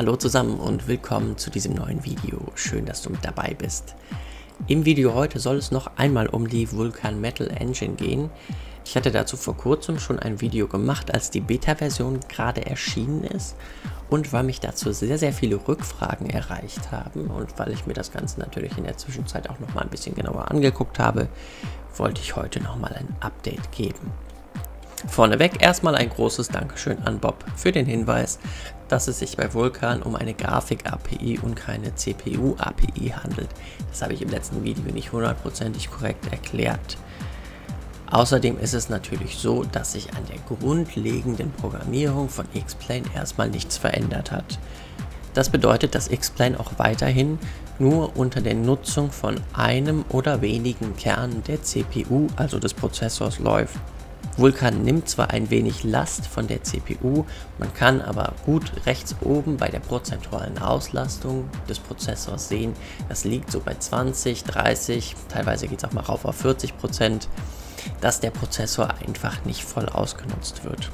Hallo zusammen und willkommen zu diesem neuen Video. Schön, dass du mit dabei bist. Im Video heute soll es noch einmal um die Vulkan Metal Engine gehen. Ich hatte dazu vor kurzem schon ein Video gemacht, als die Beta-Version gerade erschienen ist und weil mich dazu sehr, sehr viele Rückfragen erreicht haben und weil ich mir das Ganze natürlich in der Zwischenzeit auch noch mal ein bisschen genauer angeguckt habe, wollte ich heute noch mal ein Update geben. Vorneweg erstmal ein großes Dankeschön an Bob für den Hinweis, dass es sich bei Vulkan um eine Grafik-API und keine CPU-API handelt. Das habe ich im letzten Video nicht hundertprozentig korrekt erklärt. Außerdem ist es natürlich so, dass sich an der grundlegenden Programmierung von X-Plane erstmal nichts verändert hat. Das bedeutet, dass X-Plane auch weiterhin nur unter der Nutzung von einem oder wenigen Kernen der CPU, also des Prozessors, läuft. Vulkan nimmt zwar ein wenig Last von der CPU, man kann aber gut rechts oben bei der prozentualen Auslastung des Prozessors sehen, das liegt so bei 20, 30, teilweise geht es auch mal rauf auf 40%, dass der Prozessor einfach nicht voll ausgenutzt wird.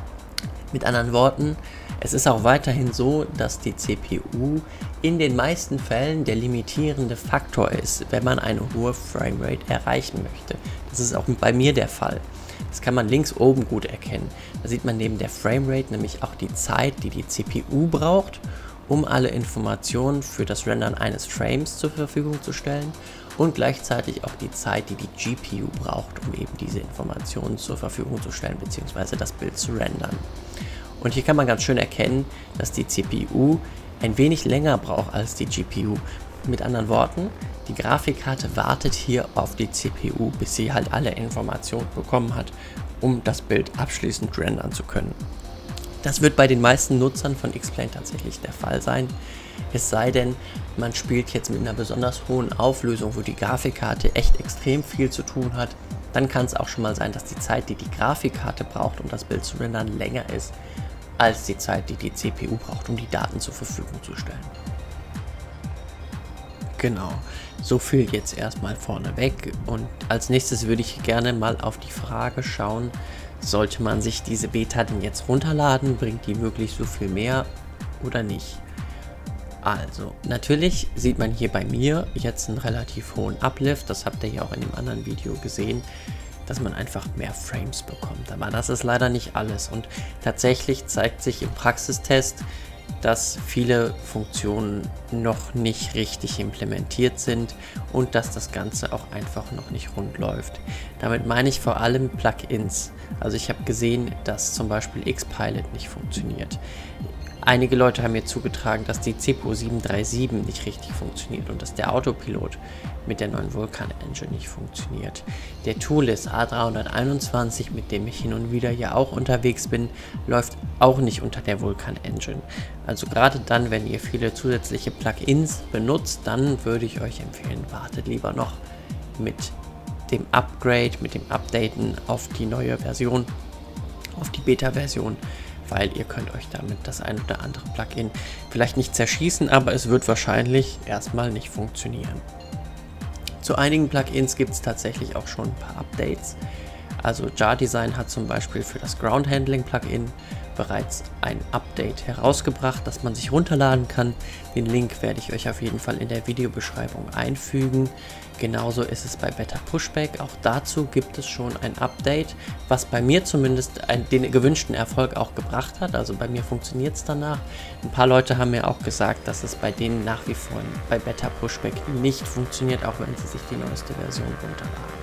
Mit anderen Worten, es ist auch weiterhin so, dass die CPU in den meisten Fällen der limitierende Faktor ist, wenn man eine hohe Framerate erreichen möchte. Das ist auch bei mir der Fall. Das kann man links oben gut erkennen. Da sieht man neben der Framerate nämlich auch die Zeit, die die CPU braucht, um alle Informationen für das Rendern eines Frames zur Verfügung zu stellen und gleichzeitig auch die Zeit, die die GPU braucht, um eben diese Informationen zur Verfügung zu stellen bzw. das Bild zu rendern. Und hier kann man ganz schön erkennen, dass die CPU ein wenig länger braucht als die GPU. Mit anderen Worten, die Grafikkarte wartet hier auf die CPU, bis sie halt alle Informationen bekommen hat, um das Bild abschließend rendern zu können. Das wird bei den meisten Nutzern von X-Plane tatsächlich der Fall sein. Es sei denn, man spielt jetzt mit einer besonders hohen Auflösung, wo die Grafikkarte echt extrem viel zu tun hat. Dann kann es auch schon mal sein, dass die Zeit, die die Grafikkarte braucht, um das Bild zu rendern, länger ist, als die Zeit, die die CPU braucht, um die Daten zur Verfügung zu stellen. Genau, so viel jetzt erstmal vorneweg und als nächstes würde ich gerne mal auf die Frage schauen, sollte man sich diese Beta denn jetzt runterladen, bringt die wirklich so viel mehr oder nicht? Also, natürlich sieht man hier bei mir jetzt einen relativ hohen Uplift, das habt ihr ja auch in dem anderen Video gesehen, dass man einfach mehr Frames bekommt, aber das ist leider nicht alles und tatsächlich zeigt sich im Praxistest, dass viele Funktionen noch nicht richtig implementiert sind und dass das Ganze auch einfach noch nicht rund läuft. Damit meine ich vor allem Plugins. Also ich habe gesehen, dass zum Beispiel Xpilot nicht funktioniert. Einige Leute haben mir zugetragen, dass die CPU 737 nicht richtig funktioniert und dass der Autopilot mit der neuen Vulkan Engine nicht funktioniert. Der Tools A321, mit dem ich hin und wieder ja auch unterwegs bin, läuft auch nicht unter der Vulkan Engine. Also gerade dann, wenn ihr viele zusätzliche Plugins benutzt, dann würde ich euch empfehlen, wartet lieber noch mit dem Upgrade, mit dem Updaten auf die neue Version, auf die Beta-Version, weil ihr könnt euch damit das ein oder andere Plugin vielleicht nicht zerschießen, aber es wird wahrscheinlich erstmal nicht funktionieren. Zu einigen Plugins gibt es tatsächlich auch schon ein paar Updates. Also Jar Design hat zum Beispiel für das Ground Handling Plugin bereits ein Update herausgebracht, das man sich runterladen kann. Den Link werde ich euch auf jeden Fall in der Videobeschreibung einfügen. Genauso ist es bei Better Pushback. Auch dazu gibt es schon ein Update, was bei mir zumindest den gewünschten Erfolg auch gebracht hat. Also bei mir funktioniert es danach. Ein paar Leute haben mir auch gesagt, dass es bei denen nach wie vor bei Better Pushback nicht funktioniert, auch wenn sie sich die neueste Version runterladen.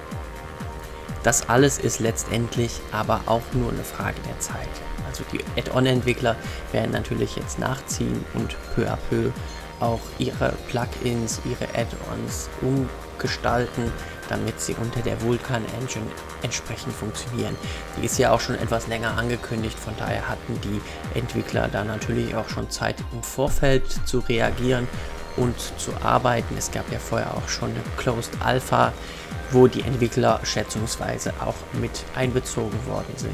Das alles ist letztendlich aber auch nur eine Frage der Zeit. Also die Add-on-Entwickler werden natürlich jetzt nachziehen und peu à peu auch ihre Plugins, ihre Add-ons umgestalten, damit sie unter der Vulkan Engine entsprechend funktionieren. Die ist ja auch schon etwas länger angekündigt, von daher hatten die Entwickler da natürlich auch schon Zeit im Vorfeld zu reagieren und zu arbeiten. Es gab ja vorher auch schon eine Closed Alpha, wo die Entwickler schätzungsweise auch mit einbezogen worden sind.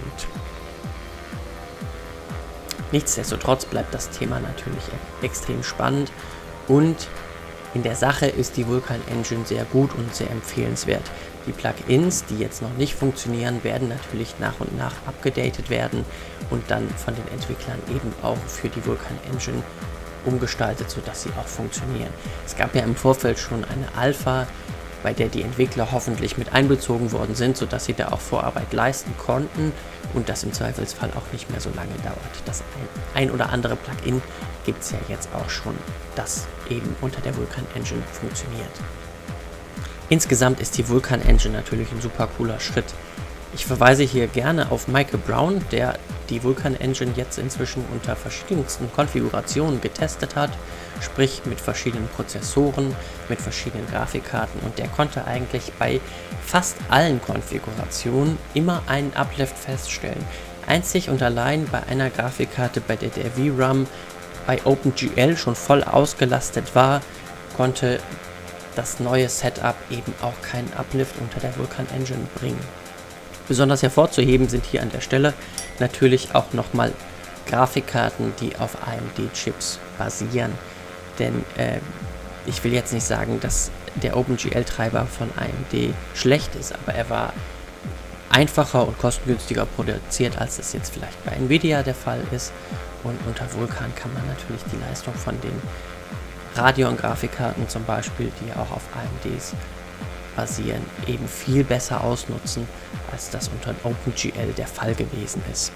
Nichtsdestotrotz bleibt das Thema natürlich extrem spannend und in der Sache ist die Vulkan Engine sehr gut und sehr empfehlenswert. Die Plugins, die jetzt noch nicht funktionieren, werden natürlich nach und nach abgedatet werden und dann von den Entwicklern eben auch für die Vulkan Engine umgestaltet, sodass sie auch funktionieren. Es gab ja im Vorfeld schon eine Alpha, bei der die Entwickler hoffentlich mit einbezogen worden sind, sodass sie da auch Vorarbeit leisten konnten und das im Zweifelsfall auch nicht mehr so lange dauert. Das ein oder andere Plugin gibt es ja jetzt auch schon, das eben unter der Vulkan Engine funktioniert. Insgesamt ist die Vulkan Engine natürlich ein super cooler Schritt. Ich verweise hier gerne auf Michael Brown, der die Vulkan Engine jetzt inzwischen unter verschiedensten Konfigurationen getestet hat, sprich mit verschiedenen Prozessoren, mit verschiedenen Grafikkarten, und der konnte eigentlich bei fast allen Konfigurationen immer einen Uplift feststellen. Einzig und allein bei einer Grafikkarte, bei der der VRAM bei OpenGL schon voll ausgelastet war, konnte das neue Setup eben auch keinen Uplift unter der Vulkan Engine bringen. Besonders hervorzuheben sind hier an der Stelle natürlich auch nochmal Grafikkarten, die auf AMD-Chips basieren. Denn ich will jetzt nicht sagen, dass der OpenGL-Treiber von AMD schlecht ist, aber er war einfacher und kostengünstiger produziert, als es jetzt vielleicht bei Nvidia der Fall ist. Und unter Vulkan kann man natürlich die Leistung von den Radeon-Grafikkarten zum Beispiel, die auch auf AMDs basieren, eben viel besser ausnutzen, als das unter OpenGL der Fall gewesen ist.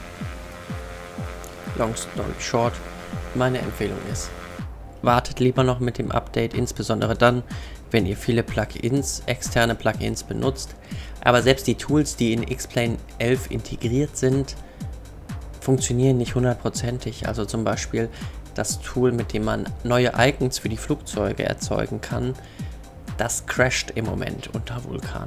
Long story short, meine Empfehlung ist, wartet lieber noch mit dem Update, insbesondere dann, wenn ihr viele Plugins, externe Plugins benutzt. Aber selbst die Tools, die in X-Plane 11 integriert sind, funktionieren nicht hundertprozentig. Also zum Beispiel das Tool, mit dem man neue Icons für die Flugzeuge erzeugen kann, das crasht im Moment unter Vulkan.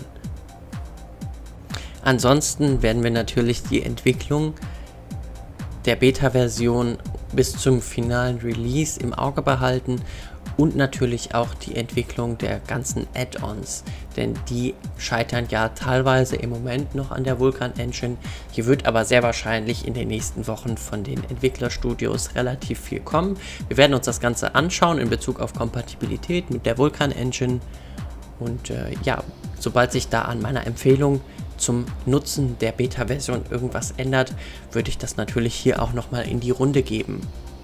Ansonsten werden wir natürlich die Entwicklung der Beta-Version bis zum finalen Release im Auge behalten und natürlich auch die Entwicklung der ganzen Add-ons, denn die scheitern ja teilweise im Moment noch an der Vulkan Engine. Hier wird aber sehr wahrscheinlich in den nächsten Wochen von den Entwicklerstudios relativ viel kommen. Wir werden uns das Ganze anschauen in Bezug auf Kompatibilität mit der Vulkan Engine und ja, sobald sich da an meiner Empfehlung zum Nutzen der Beta-Version irgendwas ändert, würde ich das natürlich hier auch nochmal in die Runde geben.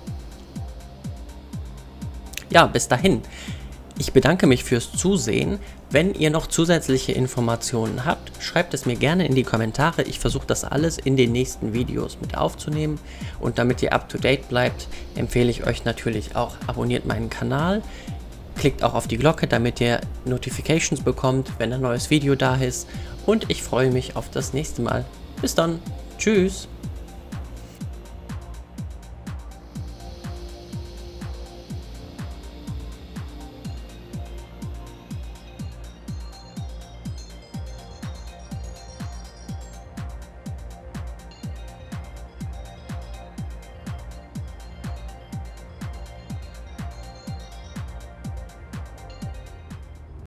Ja, bis dahin. Ich bedanke mich fürs Zusehen. Wenn ihr noch zusätzliche Informationen habt, schreibt es mir gerne in die Kommentare. Ich versuche das alles in den nächsten Videos mit aufzunehmen. Und damit ihr up to date bleibt, empfehle ich euch natürlich auch, abonniert meinen Kanal. Klickt auch auf die Glocke, damit ihr Notifications bekommt, wenn ein neues Video da ist. Und ich freue mich auf das nächste Mal. Bis dann. Tschüss.